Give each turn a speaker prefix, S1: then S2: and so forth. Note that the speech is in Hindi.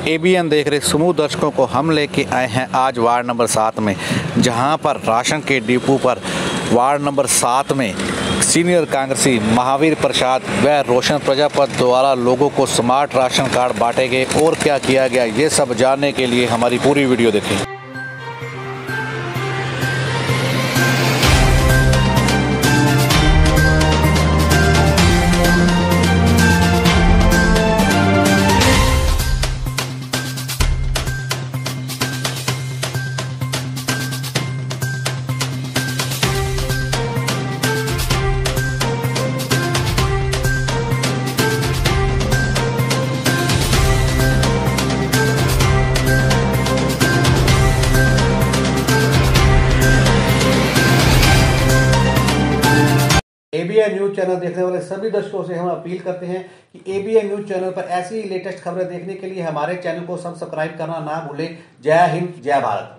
S1: एबीएन देख रहे समूह दर्शकों को हम लेके आए हैं आज वार्ड नंबर 7 में, जहां पर राशन के डिपो पर वार्ड नंबर 7 में सीनियर कांग्रेसी महावीर प्रसाद व रोशन प्रजापत द्वारा लोगों को स्मार्ट राशन कार्ड बांटे गए और क्या किया गया, ये सब जानने के लिए हमारी पूरी वीडियो देखें।
S2: एबीएन न्यूज चैनल देखने वाले सभी दर्शकों से हम अपील करते हैं कि एबीएन न्यूज चैनल पर ऐसी लेटेस्ट खबरें देखने के लिए हमारे चैनल को सब्सक्राइब करना ना भूलें। जय हिंद, जय भारत।